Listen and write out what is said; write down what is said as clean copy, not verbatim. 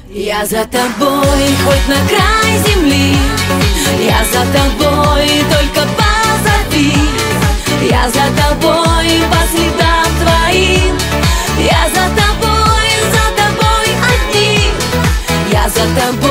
Я за тобой, хоть на край земли, я за тобой, только позови. Я за тобой, по следам твоим, я за тобой одни. Я за тобой.